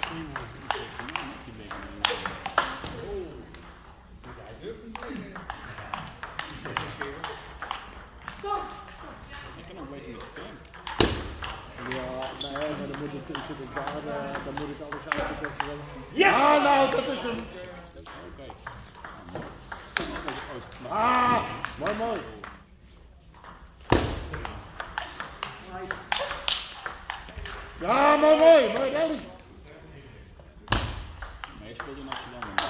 Ja, nee, maar dan moet het tussen de daar, dan moet het alles uitgekomen. Ja! Ah, nou, dat is hem. Oké. Ah, mooi, mooi. Ja, mooi, mooi, mooi rally. Nee, je speelt in Amsterdam.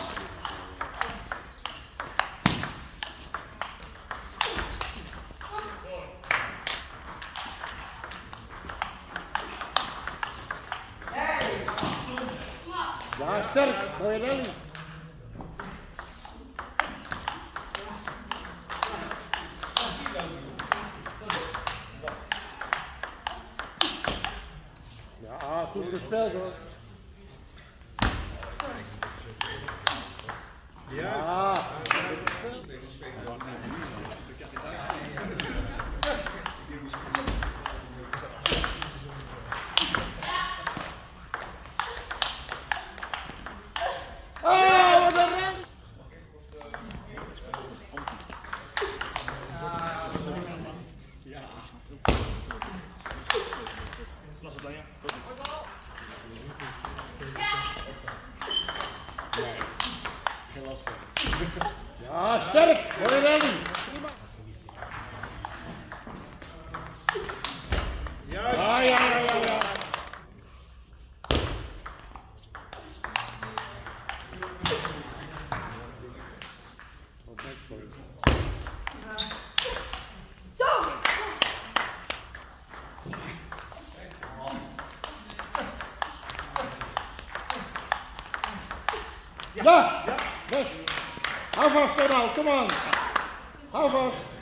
Ja, sterk, mooie rally. Ja, goed gespeeld hoor. Ja. Oh, wat een rally! Ja. Was het dan ja? Nee, geen last van. Ja, sterk, mooie rally. Prima. Ja, ja, ja, ja, ja. Op matchpoint. Ja, best. Hou vast, Ronald, kom aan. Hou vast.